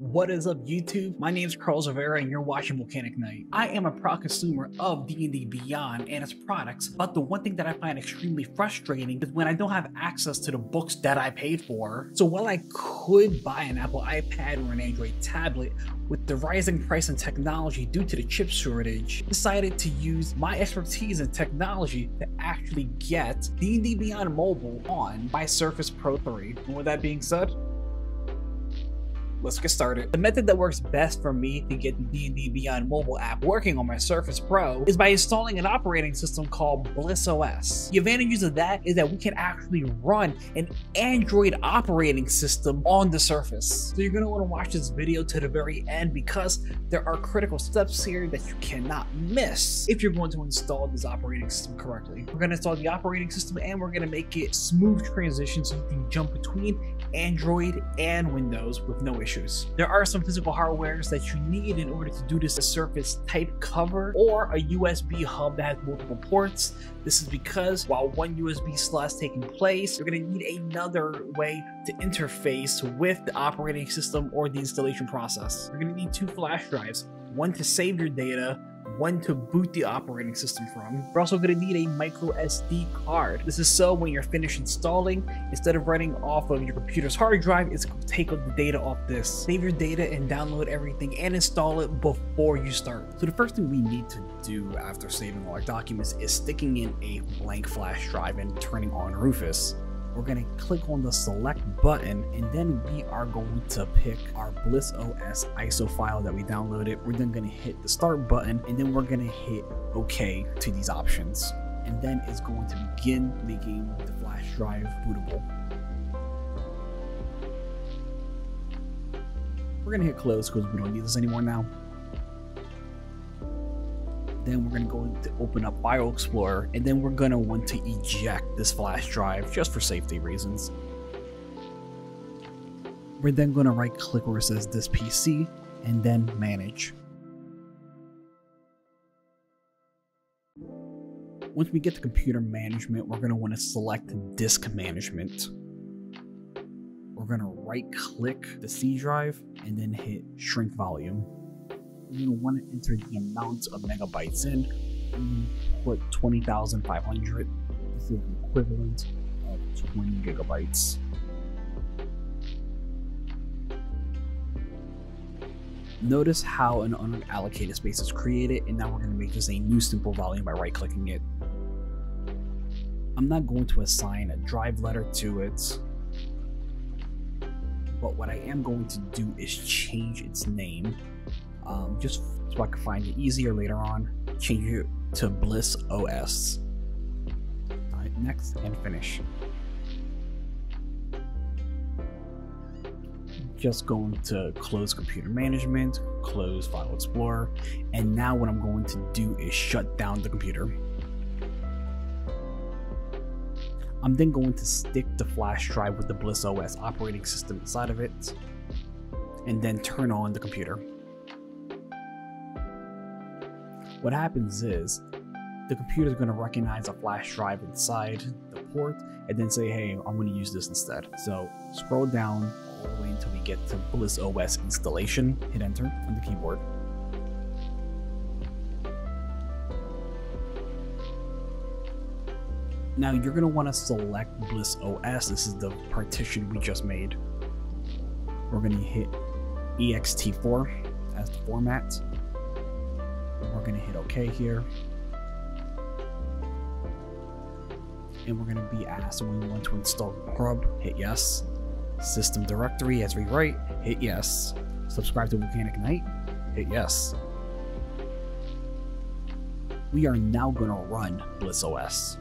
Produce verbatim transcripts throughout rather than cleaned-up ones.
What is up, YouTube? My name is Carlos Rivera and you're watching VolcanicKnight. I am a proud consumer of D and D Beyond and its products, but the one thing that I find extremely frustrating is when I don't have access to the books that I paid for. So while I could buy an Apple iPad or an Android tablet, with the rising price in technology due to the chip shortage, I decided to use my expertise in technology to actually get DnDBeyond Mobile on my Surface Pro three. And with that being said, let's get started. The method that works best for me to get the DnDBeyond Mobile app working on my Surface Pro is by installing an operating system called Bliss O S. The advantages of that is that we can actually run an Android operating system on the Surface. So you're going to want to watch this video to the very end because there are critical steps here that you cannot miss if you're going to install this operating system correctly. We're going to install the operating system and we're going to make it smooth transition so you can jump between Android and Windows with no issues. There are some physical hardwares that you need in order to do this: a Surface type cover or a U S B hub that has multiple ports. This is because while one U S B slot is taking place, you're going to need another way to interface with the operating system or the installation process. You're going to need two flash drives, one to save your data, one to boot the operating system from. We're also going to need a micro S D card. This is so when you're finished installing, instead of running off of your computer's hard drive, it's going to take the data off this. Save your data and download everything and install it before you start. So the first thing we need to do after saving all our documents is sticking in a blank flash drive and turning on Rufus. We're going to click on the select button and then we are going to pick our Bliss O S I S O file that we downloaded. We're then going to hit the start button and then we're going to hit OK to these options. And then it's going to begin making the flash drive bootable. We're going to hit close because we don't need this anymore now. Then we're going to go to open up File Explorer, and then we're going to want to eject this flash drive just for safety reasons. We're then going to right click where it says this P C and then manage. Once we get to computer management, we're going to want to select disk management. We're going to right click the C drive and then hit shrink volume. You're going to want to enter the amount of megabytes in and put twenty thousand five hundred. This is the equivalent of twenty gigabytes. Notice how an unallocated space is created, and now we're going to make this a new simple volume by right clicking it. I'm not going to assign a drive letter to it, but what I am going to do is change its name. Um, just so I can find it easier later on. Change it to Bliss O S. Alright, next and finish. Just going to close computer management, close File Explorer, and now what I'm going to do is shut down the computer. I'm then going to stick the flash drive with the Bliss O S operating system inside of it, and then turn on the computer. What happens is, the computer is going to recognize a flash drive inside the port and then say, hey, I'm going to use this instead. So scroll down all the way until we get to Bliss O S installation. Hit enter on the keyboard. Now you're going to want to select Bliss O S. This is the partition we just made. We're going to hit E X T four as the format. We're going to hit OK here. And we're going to be asked when we want to install Grub, hit yes. System directory as we write, hit yes. Subscribe to VolcanicKnight, hit yes. We are now going to run Bliss O S.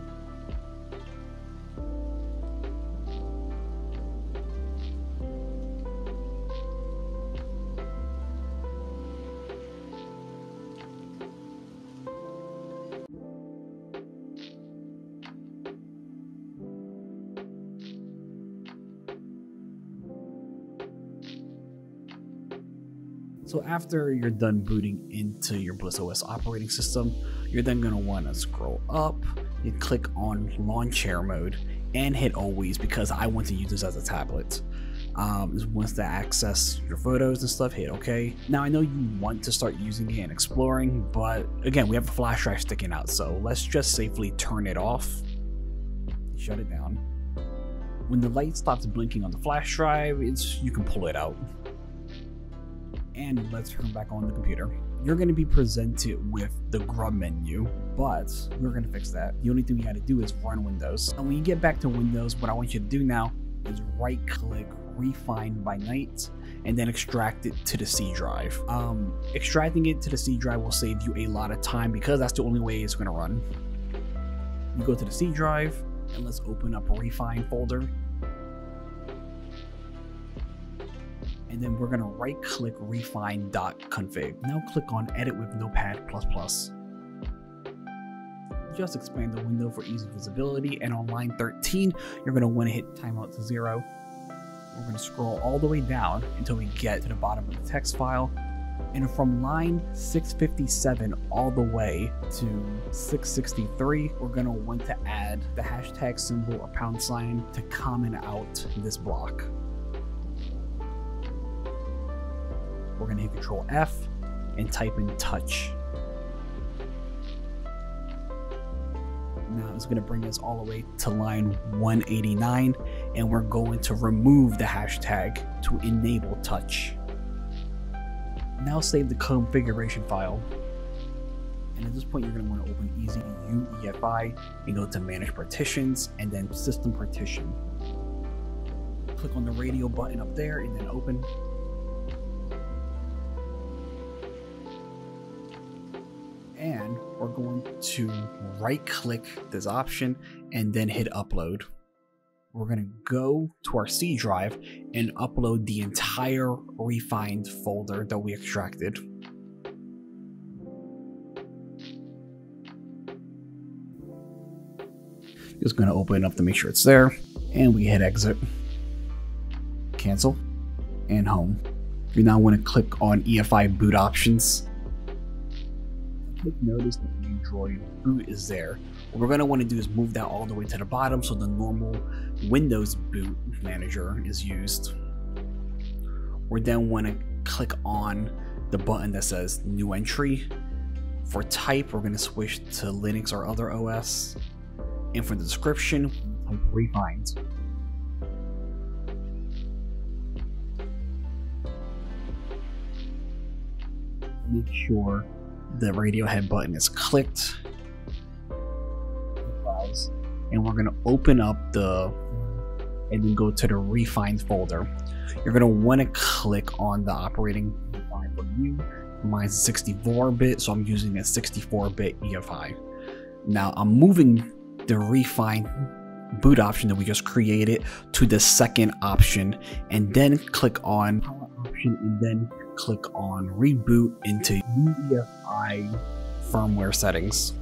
So after you're done booting into your Bliss O S operating system, you're then going to want to scroll up and click on lawn chair mode and hit always because I want to use this as a tablet. Um, once to access your photos and stuff, hit OK. Now I know you want to start using it and exploring, but again, we have a flash drive sticking out, so let's just safely turn it off, shut it down. When the light stops blinking on the flash drive, it's you can pull it out. And let's turn back on the computer. You're going to be presented with the grub menu, but we're going to fix that. The only thing you got to do is run Windows. And when you get back to Windows, what I want you to do now is right click Refine by Night and then extract it to the C drive. Um, extracting it to the C drive will save you a lot of time because that's the only way it's going to run. You go to the C drive and let's open up a Refine folder. And then we're going to right click refine.config. Now click on edit with notepad plus plus. Just expand the window for easy visibility, and on line thirteen, you're going to want to hit timeout to zero. We're going to scroll all the way down until we get to the bottom of the text file. And from line six fifty-seven all the way to six sixty-three, we're going to want to add the hashtag symbol or pound sign to comment out this block. We're going to hit control F and type in touch. Now it's going to bring us all the way to line one eighty-nine, and we're going to remove the hashtag to enable touch. Now save the configuration file. And at this point, you're going to want to open Easy U E F I and go to Manage Partitions and then System Partition. Click on the radio button up there and then open. And we're going to right click this option and then hit upload. We're going to go to our C drive and upload the entire refined folder that we extracted. Just going to open it up to make sure it's there, and we hit exit, cancel, and home. You now want to click on E F I boot options. Notice that the Android boot is there. What we're going to want to do is move that all the way to the bottom so the normal Windows boot manager is used. We then want to click on the button that says new entry. For type, we're going to switch to Linux or other O S. And for the description, type refined. Make sure the radio head button is clicked, and we're going to open up the and then go to the refined folder. You're going to want to click on the operating line for you. Mine's sixty-four bit, so I'm using a sixty-four bit E F I. Now I'm moving the refined boot option that we just created to the second option, and then click on power option and then click on reboot into U E F I firmware settings.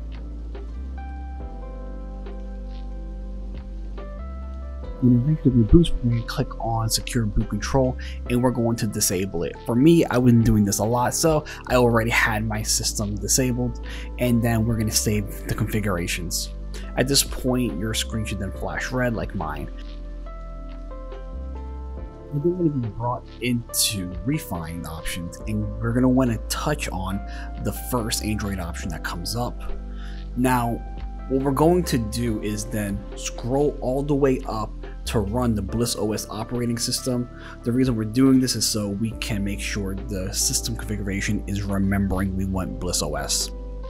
When it makes the reboot screen, click on secure boot control and we're going to disable it. For me, I wasn't doing this a lot, so I already had my system disabled, and then we're going to save the configurations. At this point, your screen should then flash red like mine. We're going to be brought into refined options, and we're going to want to touch on the first Android option that comes up. Now, what we're going to do is then scroll all the way up to run the Bliss O S operating system. The reason we're doing this is so we can make sure the system configuration is remembering we want Bliss O S.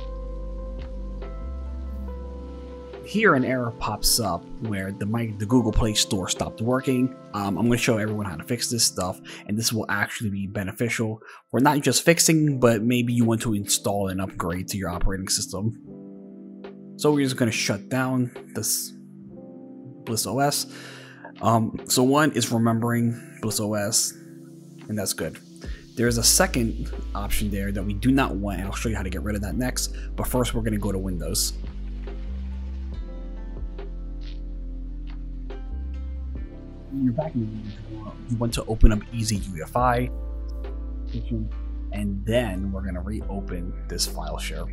Here an error pops up where the, the Google Play Store stopped working. Um, I'm going to show everyone how to fix this stuff, and this will actually be beneficial for not just fixing, but maybe you want to install an upgrade to your operating system. So we're just going to shut down this Bliss O S. Um, so one is remembering Bliss O S, and that's good. There's a second option there that we do not want, and I'll show you how to get rid of that next. But first, we're going to go to Windows. When you're back in Windows, you want to open up Easy U E F I, and then we're going to reopen this file share.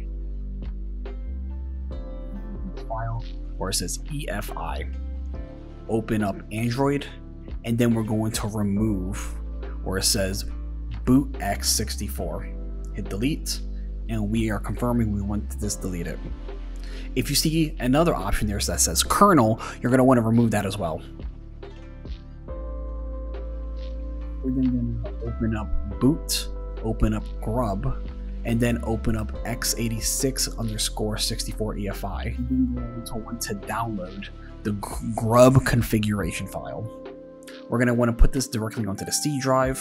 File where it says E F I. Open up Android and then we're going to remove where it says boot x sixty-four. Hit delete, and we are confirming we want this deleted. If you see another option there that says kernel, you're going to want to remove that as well. We're then going to open up boot, open up grub, and then open up x eighty-six underscore sixty-four E F I. And then we're going to want to download the grub configuration file. We're going to want to put this directly onto the C drive.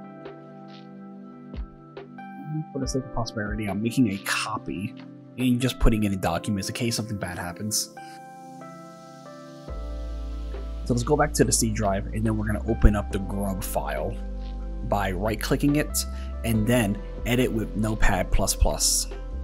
For the sake of prosperity, I'm making a copy and just putting it in documents in case something bad happens. So let's go back to the C drive, and then we're going to open up the grub file by right clicking it and then edit with Notepad plus plus.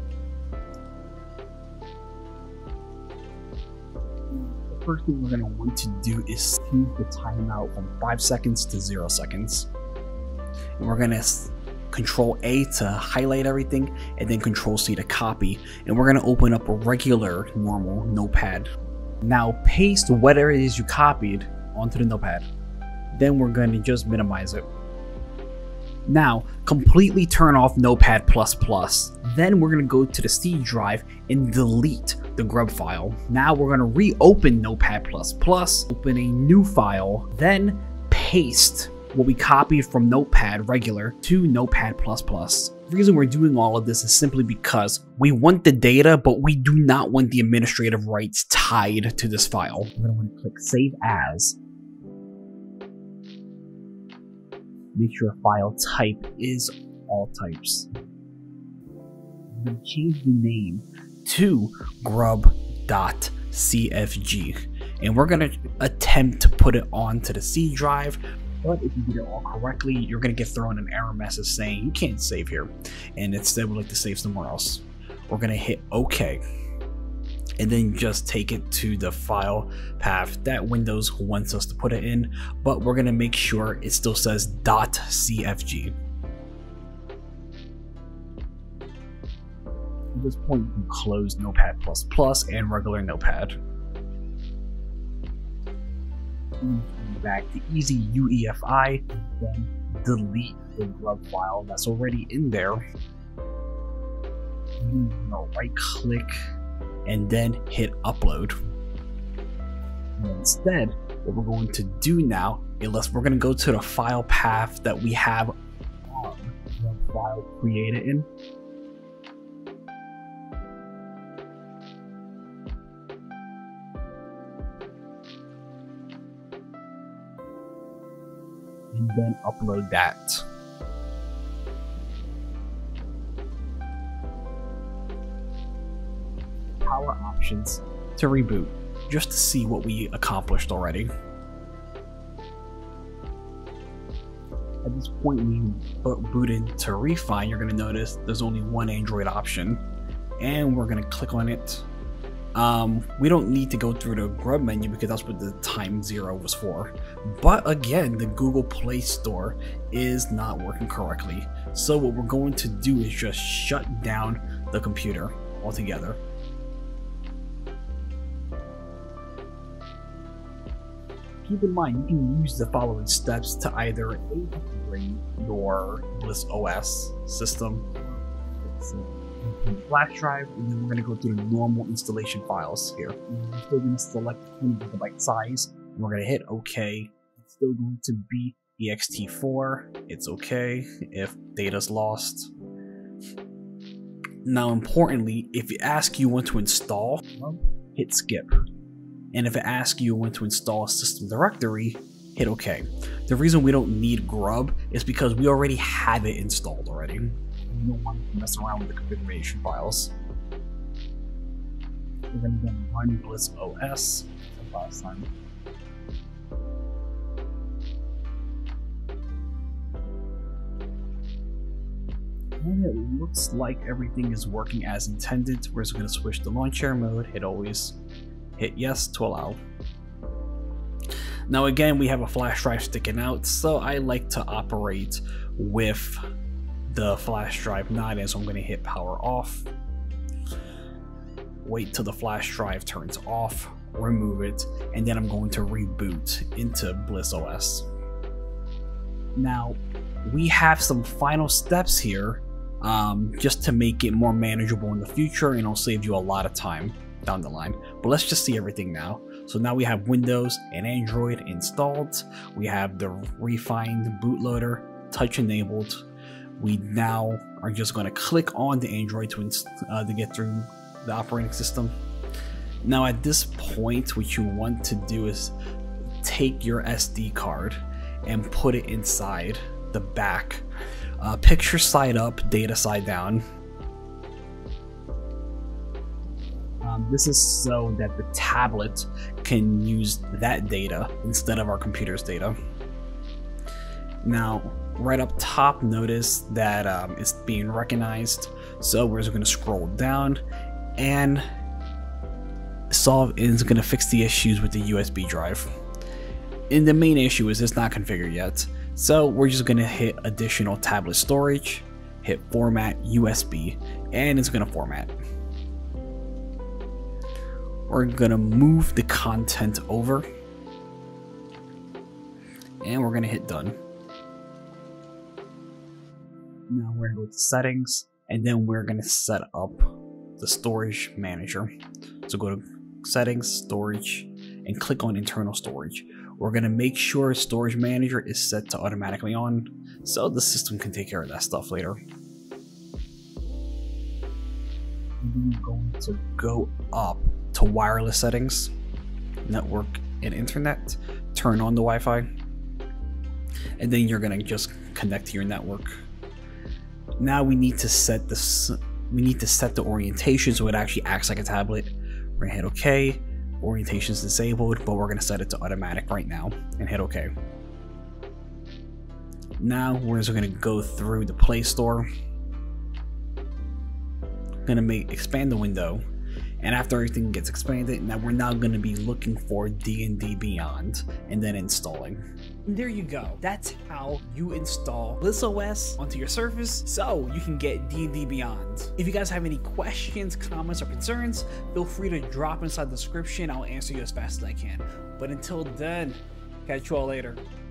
The first thing we're going to want to do is change the timeout from five seconds to zero seconds. And we're going to Control A to highlight everything, and then Control C to copy. And we're going to open up a regular, normal notepad. Now paste whatever it is you copied onto the notepad. Then we're going to just minimize it. Now completely turn off Notepad plus plus. Then we're going to go to the C drive and delete the grub file. Now we're going to reopen Notepad plus plus, open a new file, then paste what we copied from Notepad regular to Notepad plus plus. The reason we're doing all of this is simply because we want the data, but we do not want the administrative rights tied to this file. We're going to want to click Save As. Make sure file type is all types. I'm going to change the name to grub dot C F G, and we're going to attempt to put it onto the C drive. But if you did it all correctly, you're going to get thrown an error message saying you can't save here, and instead we'd like to save somewhere else. We're going to hit OK, and then just take it to the file path that Windows wants us to put it in, but we're going to make sure it still says .cfg. At this point, you can close Notepad plus plus and regular Notepad. Back to easy U E F I, then delete the grub file that's already in there. You're gonna right click and then hit upload. And instead, what we're going to do now is we're going to go to the file path that we have on the file created in. And then upload that. Power options to reboot, just to see what we accomplished already. At this point, when you boot into Refine, you're going to notice there's only one Android option, and we're going to click on it. Um, we don't need to go through the grub menu because that's what the time zero was for. But again, the Google Play Store is not working correctly. So what we're going to do is just shut down the computer altogether. Keep in mind, you can use the following steps to either upgrade your Bliss O S system, flash drive, and then we're going to go through the normal installation files here. We're still going to select twenty gigabyte size, and we're going to hit OK. It's still going to be E X T four. It's okay if data's lost. Now, importantly, if it asks you want to install, hit skip. And if it asks you want to install a system directory, hit OK. The reason we don't need grub is because we already have it installed already. We don't want to mess around with the configuration files. We're going to then run Bliss O S last time. And it looks like everything is working as intended. We're just going to switch to launch share mode, hit always, hit yes to allow. Now again, we have a flash drive sticking out, so I like to operate with the flash drive not in, so I'm going to hit power off. Wait till the flash drive turns off. remove it, and then I'm going to reboot into Bliss O S. Now, we have some final steps here um, just to make it more manageable in the future, and it'll save you a lot of time down the line. But let's just see everything now. So now we have Windows and Android installed. We have the refined bootloader, touch enabled. We now are just going to click on the Android to, uh, to get through the operating system. Now at this point, what you want to do is take your S D card and put it inside the back. Uh, picture side up, data side down. Um, this is so that the tablet can use that data instead of our computer's data. Now, right up top, notice that um, it's being recognized. So we're just going to scroll down and solve is going to fix the issues with the U S B drive. And the main issue is it's not configured yet. So we're just going to hit additional tablet storage, hit format U S B, and it's going to format. We're going to move the content over, and we're going to hit done. Now we're going to go to settings, and then we're going to set up the storage manager. So go to settings, storage, and click on internal storage. We're going to make sure storage manager is set to automatically on, so the system can take care of that stuff later. We're going to go up to wireless settings, network and internet, turn on the Wi-Fi, and then you're going to just connect to your network. Now we need to set this. We need to set the orientation so it actually acts like a tablet. We're gonna hit OK. Orientation is disabled, but we're gonna set it to automatic right now and hit OK. Now we're just gonna go through the Play Store. Gonna make expand the window, and after everything gets expanded, now we're now gonna be looking for DnDBeyond and then installing. And there you go. That's how you install Bliss O S onto your Surface so you can get DnDBeyond. If you guys have any questions, comments, or concerns, feel free to drop inside the description. I'll answer you as fast as I can. But until then, catch you all later.